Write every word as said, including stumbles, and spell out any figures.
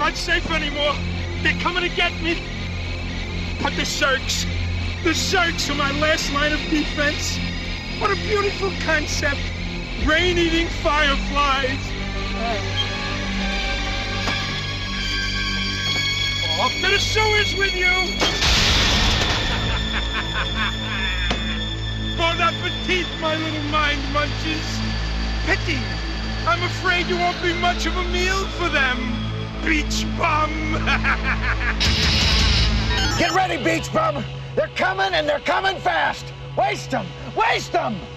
not safe anymore. They're coming to get me. But the Zergs, the Zergs are my last line of defense. What a beautiful concept. Brain-eating fireflies. Off to the sewers with you. Bon appetit, my little mind munches. Pity, I'm afraid you won't be much of a meal for them, beach bum. Get ready, beach bum. They're coming, and they're coming fast. Waste them. Waste them.